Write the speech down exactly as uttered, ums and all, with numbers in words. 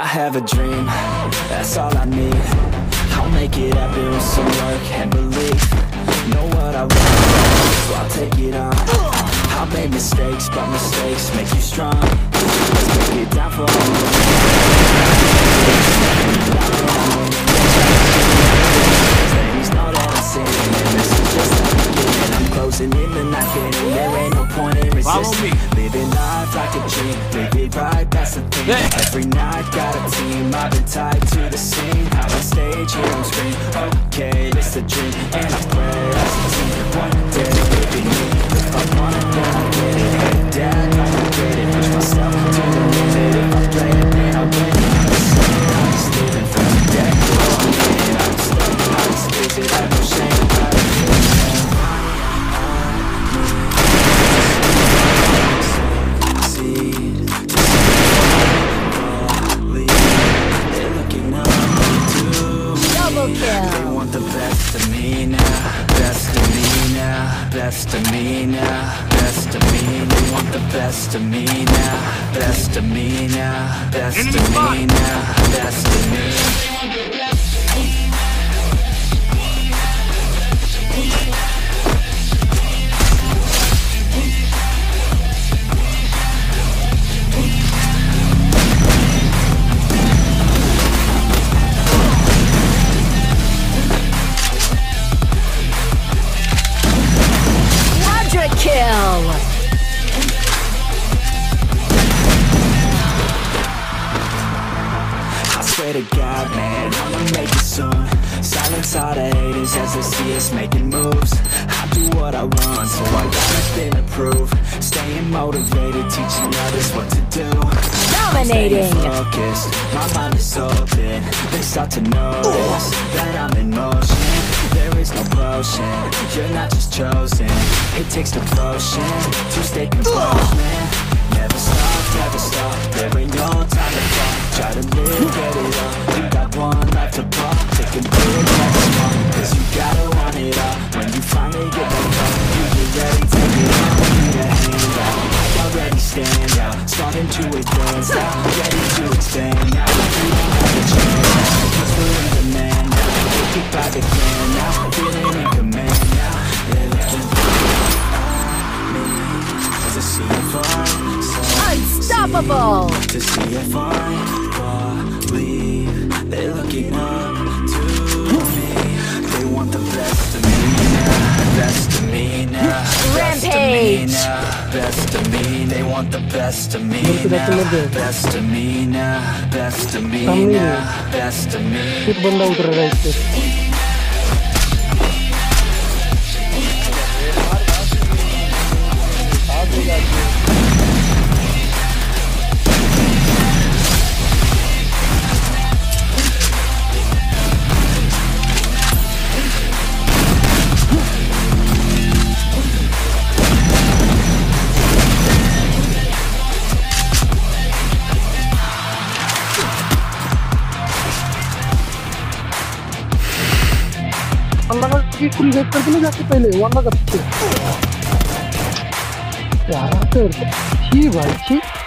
have a dream, that's all I need. I'll make it happen with some work and belief. Know what I want, so I'll take it on. I've made mistakes, but mistakes make you strong. Let's take it down for all the ladies know that I'm sinning, and this is just the beginning. I'm closing in the night inning, there ain't no point in resisting. Living life like a dream, live it right, that's the thing. Every night got a team, I've been tied to the scene. Out on stage, here on screen, okay, it's a dream. And I pray as a team, one day it'll be me. If I want it, then I'll get it. Head down, I can get it. Push myself to the limit. If I play it, then I'll win it. I'm just living, I'm just living for the day. Oh, I'm in it, I'm just living, I'm just living. I have no shame about it. They want the best of me now, best of me now, best of me now, best of me. They want the best of me now, best of me now, best of me now, best of me. Kill! I swear to God, man, I'ma make it soon. Silence all the haters as they see us making moves. I do what I want, so I got nothing to prove. Staying motivated, teaching others what to do. Dominating! Staying focused, my mind is open. They start to notice that I'm in motion. There is no potion, you're not just chosen. It takes devotion to stay composed, man. Never stop, never stop, there ain't no time to fall. Try to live, get it up, you got one life to pop. Take a big, never small, cause you gotta want it all. When you finally get that call, you get ready, take it on. Need a hand out, I already stand out. Starting to advance now, ready to expand now. We don't have a chance now, cause we're in demand now. Kick by the can now, feeling in command now. They're looking at me to see if I'm so unstoppable. to see if I believe. They're looking up to me. They want the best of me now, best of me now, best of me now, best of me. They want the best of me now, best of me now, best of me now, best of me. की full get करके ना जाके पहले वरना करते यार तो ठीक भाई ठीक